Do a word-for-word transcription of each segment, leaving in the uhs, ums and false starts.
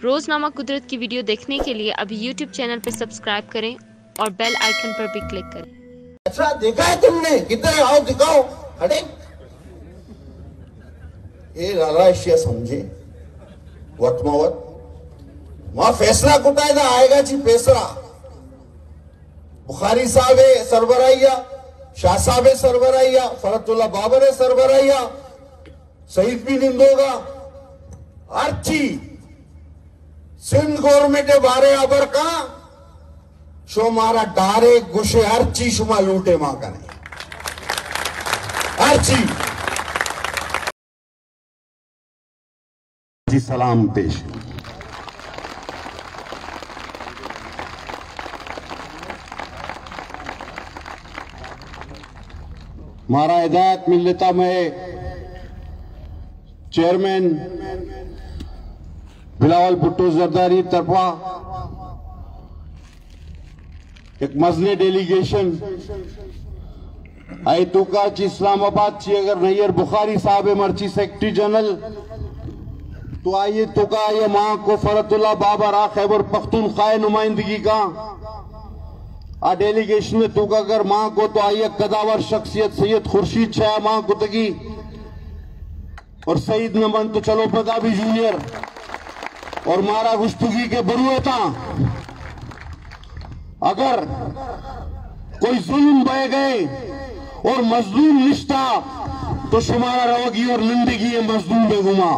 रोजनामा कुदरत की वीडियो देखने के लिए अभी यूट्यूब चैनल पर सब्सक्राइब करें और बेल आइकन पर भी क्लिक करें। अच्छा देखा है तुमने? कितने आओ दिखाओ। अरे ये लाला एशिया समझे वतमावत वहां फैसला कुटायदा आएगा जी पेसरा बुखारी साहब सरबराइया, शाह साहब सरबराइया, फरतुल्ला बाबर सरबराइया, सईद भी निंदोगा अर्ची सिंध गवर्नमेंट बारे अबर का शो मारा डारे गुशे अर्ची शुमा लूटे मां का नहीं अर्ची जी सलाम पेश। मारा हिदायत मिल लेता मैं चेयरमैन बिलावल भुट्टो जरदारी तरफा एक मजले डेलीगेशन आई तुका ची इस्लामाबाद ची अगर नैयर बुखारी साहब मर्ची सेक्रेटरी जनरल तो आइए तुका आइए मां को फरतुल्ला बाबर आ खैबर पख्तूनख्वा नुमाइंदगी का आ डेलीगेशन में तुका अगर मां को तो आइए कदावर शख्सियत सैयद खुर्शीद शाह मां को तगी और सईद नमन तो चलो पदाबी जूनियर और मारा गुस्तगी के बरुएता अगर कोई जुल्म बह गए और मजलूम निष्ठा तो शुमारा रवगी और निंदगी मजलूम बेगुमा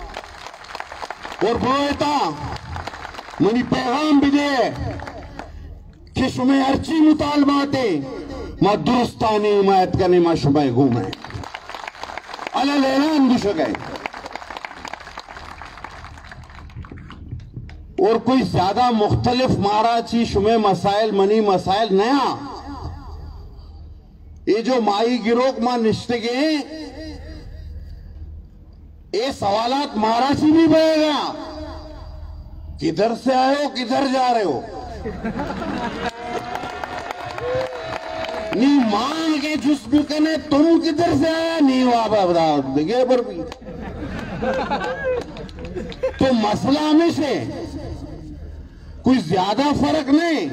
और बरुएता मनी पैगाम भी दे कि शुमे अर्ची मुतालबाते मां दुरुस्तानी हिमायत करने मां शुमे घूमे अलल ऐलान गुश गए और कोई ज्यादा मुख्तलिफ मारा ची शुमे मसाइल मनी मसाइल नया ये जो माई गिरोह मां निश्चिगे ये सवालात मारा ची भी बहेगा किधर से आए हो किधर जा रहे हो नहीं मांग के जुस भी कने तुम किधर से आया नहीं वापा बताओ देखिए पर भी तो मसला में से कोई ज्यादा फर्क नहीं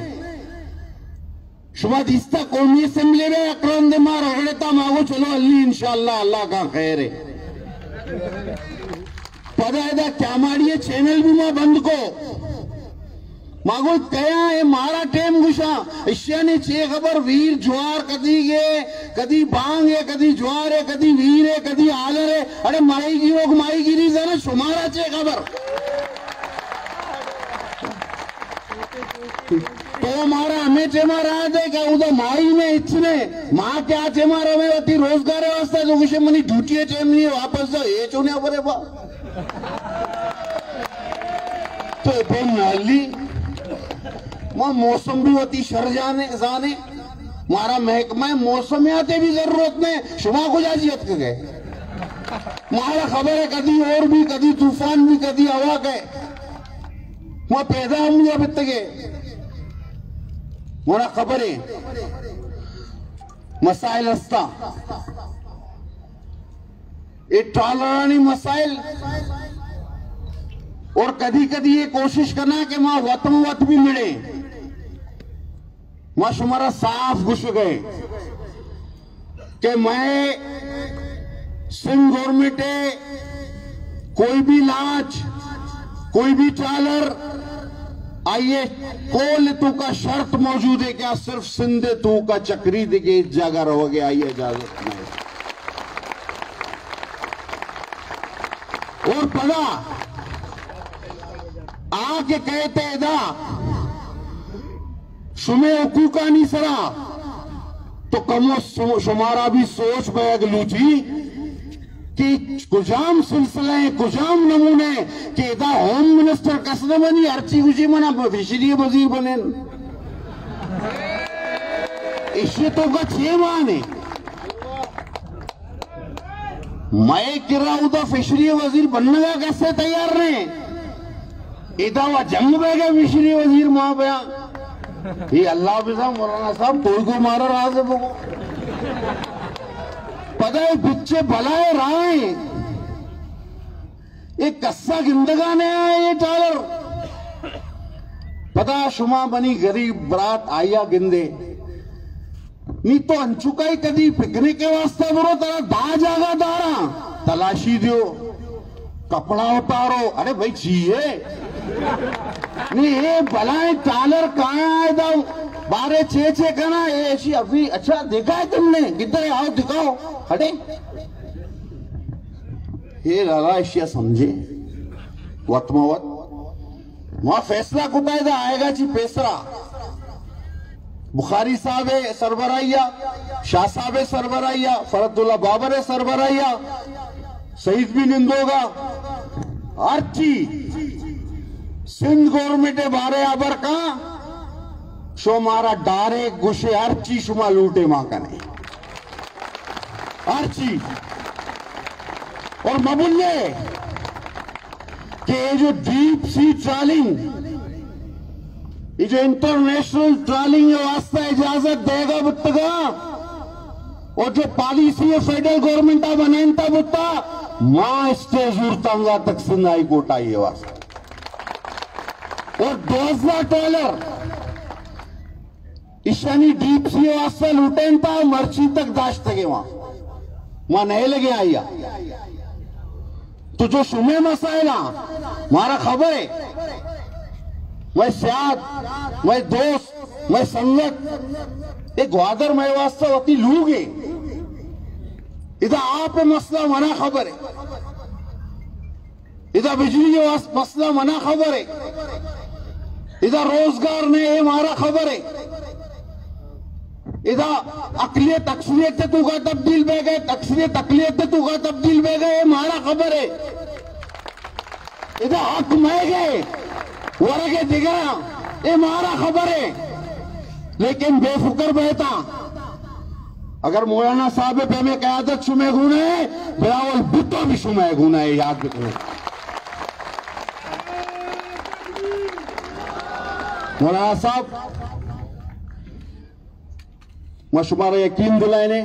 शुमा दिस्ता कौमी असेंबली में अकरम दे मार रगड़ता मांगो चलो अल्ली इंशाअल्लाह अल्लाह का खैर है पदा क्या मारिए चैनल भी मां बंद को मांगो कया है मारा टेम गुशा एशिया ने चे खबर वीर ज्वार कदी ये कदी बांग है कदी ज्वार है कदी वीर है कदी आलर है अरे माई गिरो माई गिरी जाना शुमारा चे खबर तो मारा हमें चे मारा दे क्या उधर माई में इच्छने माँ क्या चे मारा में होती रोजगार व्यवस्था जो कुछ मनी ड्यूटी चेम नहीं है वापस जाओ ये चुने परे बा तो पेन नाली मां मौसम भी होती शर जाने जाने मारा महकमा मौसमियाते भी जरूरत नहीं शुमा को जाजियत के गए मारा खबर है कदी और भी कदी तूफान भी कदी हवा गए वहां पैदा हम या बित गए मारा खबर है मसाइल हस्ता ये टालरानी मसाइल और कदी कदी ये कोशिश करना कि मां वतम वत भी मिले मां शुमारा साफ घुस गए कि मैं सिंध गवर्नमेंट कोई भी लाज कोई भी टालर आइए कोल तू का शर्त मौजूद है क्या सिर्फ सिंध तू का चक्री दिखे इस जगह रहोगे आइए इजाजत नहीं और पता आके कहते दा शुमे हुकूका नहीं सरा तो कमो शुमारा भी सोच बैग लूची कि कुजाम सिलसिले कुजाम नमूने के दा होम मिनिस्टर कसने बनी अर्ची गुजी मना फिशरी वजीर बने इसे तो का छह माने मैं किरा उदा फिशरी वजीर बनने का कैसे तैयार नहीं इदा वह जंग बैगे मिशरी वजीर मां बया ये अल्लाह भी साहब मौलाना साहब कोई को मारा रहा से वो पता है बिच्चे भलाए राय एक कस्सा जिंदगाने आए ये टालर पता शुमा बनी गरीब बरात आया गिंदे नी तो अंचुकाई कदी पिकने के वास्ते बरो तेरा दा जागा दारा तलाशी दो कपड़ा उतारो। अरे भाई चाहिए नहीं ये भलाए टालर कहाँ आए था बारह छे छे करना ये ऐसी अभी अच्छा देखा है तुमने किधर आओ दिखाओ हटे ये लाला एशिया समझे वतमवत वहां फैसला कुटायदा आएगा जी पेसरा बुखारी साहब है सरबराइया शाह साहब है सरबराइया फरतुल्ला बाबर है सरबराइया शहीद भी निंदोगा आर्ची सिंध गवर्नमेंट बारे अबर का शो मारा डारे गुशे आर्ची शुमा लूटे मां कने आर्ची और मबुल्ले के जो डीप सी ट्रॉलिंग ये जो इंटरनेशनल ट्रॉलिंग वास्ता इजाजत देगा बुत्तगा और जो पॉलिसी है फेडरल गवर्नमेंट आ बनाता बुत्ता मां स्टेज उड़तांगा तक सिंध हाई कोर्ट आई है वास्ता और दो हजार डॉलर ईशानी डीप सी वास्ता लूटेन था मर्ची तक दाश्त के वहां वहां नहीं लगे आइया तो जो शुमे मसाइला मारा खबर है मैं सियाद मैं दोस्त मैं संगत एक ग्वादर मैं वास्ता होती लूगे इधर आप मसला मना खबर है इधर बिजली के वास्ते मसला मना खबर है इधर रोजगार ने ये मारा खबर है इधर अकलियत अक्सरियत तू का तब्दील बह गए अक्सरियत अकलियत तू का तब्दील बह गए मारा खबर है इधर हक मह गए वरगे दिगा ये मारा खबर है लेकिन बेफुकर बहता अगर मौलाना साहब पे में कयादत शुमे गुना है बिलावल भुट्टो भी शुमे गुना है याद रखना मौलाना साहब मैं शुमारा यकीन दिलाने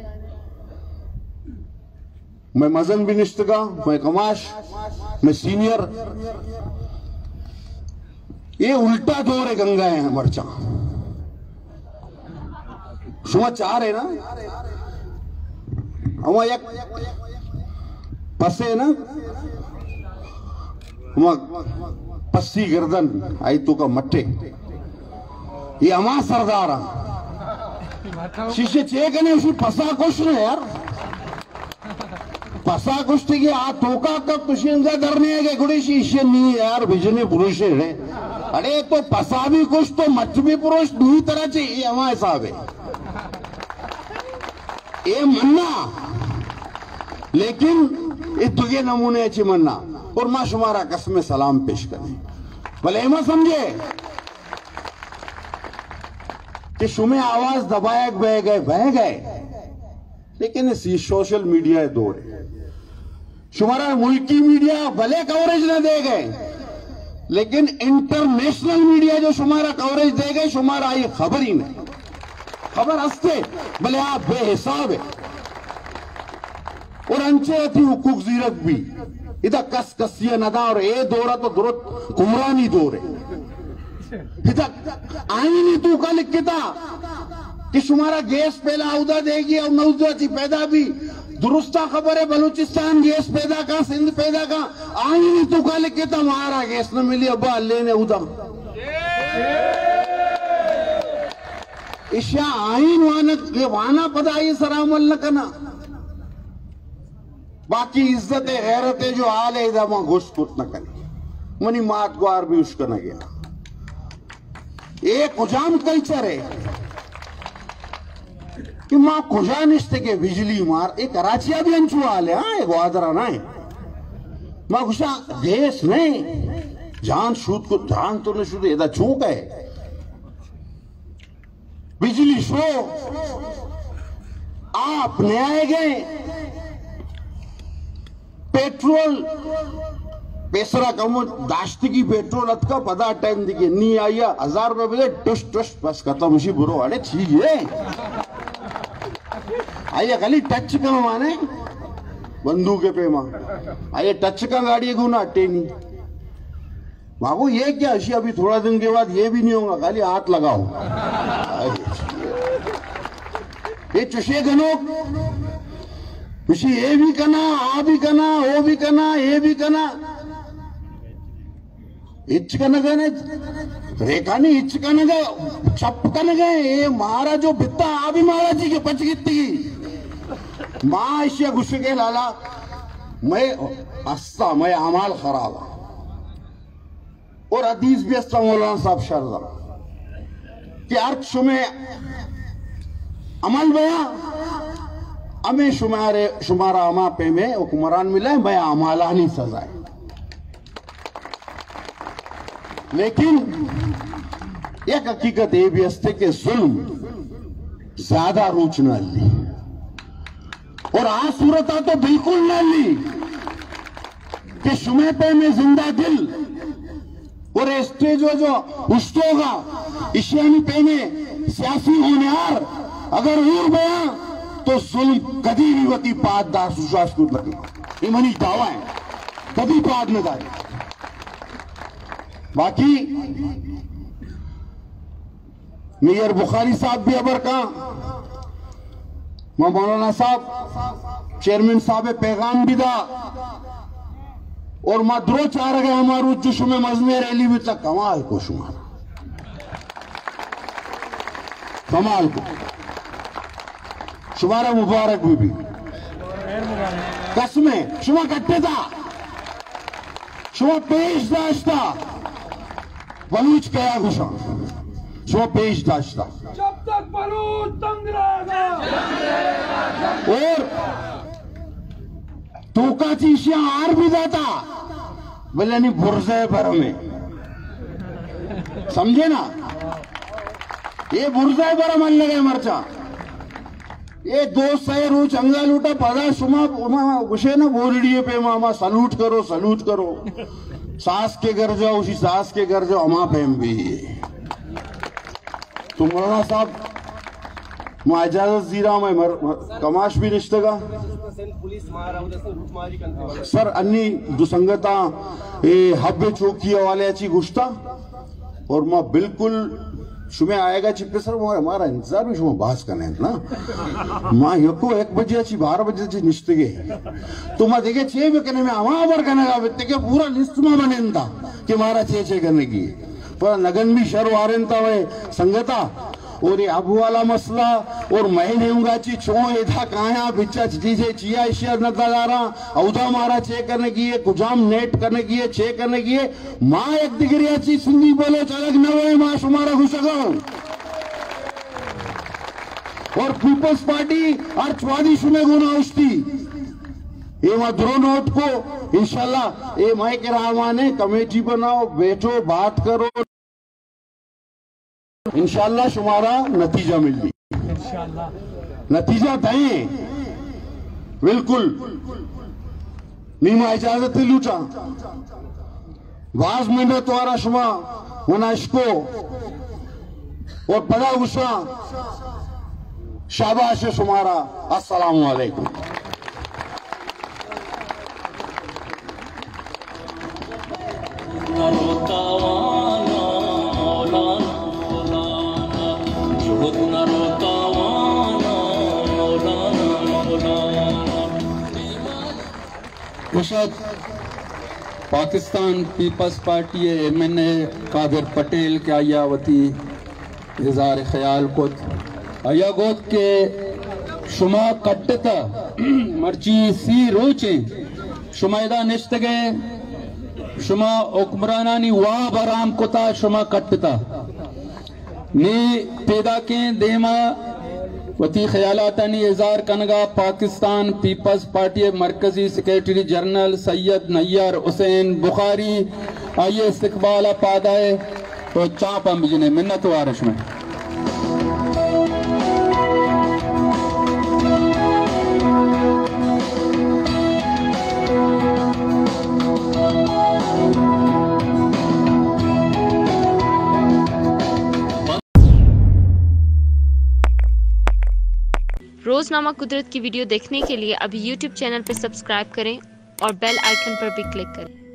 मैं मजन भी निश्तगा मैं कमाश मैं सीनियर ये उल्टा दौर है गंगा है मर्चा शुमा चार है ना हम एक पसे ना हम पस्सी गर्दन आई तो का मट्टे ये अमा सरदार शीशे चे कने उसी पसा कुछ ना यार पसा कुछ थी आ तोका कब तुझे इनका डरने है कि गुड़ी शीशे नहीं यार बिजली पुरुष है अरे तो पसा भी कुछ तो मच भी पुरुष दूरी तरह चाहिए हमारे साहब है ये मन्ना लेकिन ये तुझे नमूने अच्छे मन्ना और मां शुमारा कसम सलाम पेश करें भले हम समझे कि शुमे आवाज दबाए बह गए बह गए लेकिन इसी सोशल मीडिया दौर है शुमारा मुल्की मीडिया भले कवरेज न दे गए लेकिन इंटरनेशनल मीडिया जो शुमारा कवरेज दे गए शुमारा ये खबर ही नहीं खबर हंसते भले आप बेहिसाब है और अंचे थी हुकूक जीरत भी इधर कस कसिया नदा और ये दौरा तो दुरुत कुमरानी दौर है इधर आई नहीं तू का लिख था कि शुमारा गैस पहला उदा देगी और नौजवानी पैदा भी दुरुस्ता खबर है बलूचिस्तान गैस पैदा का सिंध पैदा का आई नहीं तू का लिख था हमारा गैस न मिली अब्बा अल्ले ने उदा इशा आइन वानक ये वाना पदा ये सरामल न करना बाकी इज्जत गैरत जो हाल है इधर वहां घुस कुछ न करे मनी मात ग्वार भी उसका न गया एक कुजाम कल्चर है कि मां कुजा निश्ते के बिजली मार एक कराचिया भी अंचू हाल है हाँ एक वादरा ना है मां कुशा गैस नहीं जान शूद को जान तो नहीं शुद्ध इधर चूक है बिजली शो आप न्याय गए पेट्रोल पेसरा कम दाश्त की पेट्रोल अतका पदा टाइम दिखे नहीं आया हजार रुपए बजे टुश टुश बस खत्म उसी बुरो अरे ठीक है आइए खाली टच का माने बंदूक पे मां आइए टच का गाड़ी गुना अट्टे नहीं बाबू ये क्या अशी, अभी थोड़ा दिन के बाद ये भी नहीं होगा, खाली हाथ लगाओ। ये चुशे गनो ये भी करना, आ भी करना, वो भी करना, ये भी करना, इच्छकनगने रेखानी इच्छकनगे चपकनगे ये महारा जो बित्ता आ भी महाराज जी के पच गित्ती माँ इश्या गुस्से के लाला मैं अस्ता मैं अमाल खराब और हदीस भी अस्ता मौलाना साहब शर्दा कि अर्थ शुमे अमल बया हमें शुमारे शुमारा अमा पे में हुक्मरान मिला है मैं अमाला नहीं सजाए, लेकिन एक हकीकत ये भी हस्ते के जुल्म ज्यादा रूच न ली और आ सूरत तो बिल्कुल न ली कि शुमे पे में जिंदा दिल और स्टेज जो उस्तोगा इशियानी पे में सियासी होनहार अगर उड़ गया तो जुल्म कभी भी वती पाददार सुशास को लगे ये मनी दावा है कभी पाद न दाए। बाकी मेयर बुखारी साहब भी अबर का मौलाना साहब चेयरमैन साहब पैगाम भी दा और मदरो चार गए हमारू जुश में मजने रैली भी तक कमाल को शुमार कमाल को शुमारा मुबारक भी, भी कसमें शुमा कट्टे था शुमा पेश दाश्ता बलूच कया गुशा शुमा पेश दाश्ता जब तक बलूच तंग रहेगा और तोका चीशिया आर भी जाता बोले नहीं बुरजे भर में समझे ना ये बुरजे भर मन लगे मरचा ये दोस्त सही रू चंगा लूटा पदा शुमा गुशे ना बोलड़िए पे मामा सलूट करो सलूट करो सास के घर जाओ उसी सास के घर जाओ अमा फेम भी तो मौलाना साहब मैं इजाजत जीरा मैं मर, मर, कमाश भी रिश्ते का सर अन्नी दुसंगता ये हब्बे चौकी वाले अच्छी गुश्ता और मैं बिल्कुल शुमे आएगा चिप्पे सर वो हमारा इंतजार भी शुमे बास करने ना माँ यको एक बजे अच्छी बारह बजे अच्छी निश्चित गए तो मैं देखे छह में करने में अमा पर करने का बित्ते के पूरा लिस्ट में बने था कि हमारा छह छह करने की पर नगन भी शर वारें था वे संगता और ये अबू वाला मसला और महीने उंगा ची छो एधा काया बिच्चा चीजें चिया इशिया नदारा औदा मारा छे करने की है कुजाम नेट करने की है छे करने की है माँ एक डिग्री अच्छी सिंधी बोलो चलक नवे माँ शुमारा घुसगो और पीपल्स पार्टी और चौवादी शुमे गुना उस्ती ये मधुरो नोट को इंशाल्लाह ये माई के रहमाने कमेटी बनाओ बैठो बात करो इंशाल्लाह शुमारा नतीजा मिल गई नतीजा दें बिल्कुल नीमा इजाजत लूटा वाज मिनट तुम्हारा शुमा होना इसको और पदा गुस्सा शाबाश शुमारा अस्सलाम वालेकुम। Pakistan Peoples Party M N A Qadir Patel के आयावती इज़हार ख्याल को आया गोद के शुमा कट्टता मर्ची सी रोचे शुमायदा निश्तगे शुमा हुक्मरानानी वाह बराम कोता शुमा कट्टता ने पैदा के देमा वती ख्यालातानी इज़हार कनगा पाकिस्तान पीपल्स पार्टी मरकजी सेक्रेटरी जनरल सैयद नैयर हुसैन बुखारी आइए इस्तकबाल पादाए तो चाप अम्बिजने मिन्नत वारिश में रोजनामा कुदरत की वीडियो देखने के लिए अभी यूट्यूब चैनल पर सब्सक्राइब करें और बेल आइकन पर भी क्लिक करें।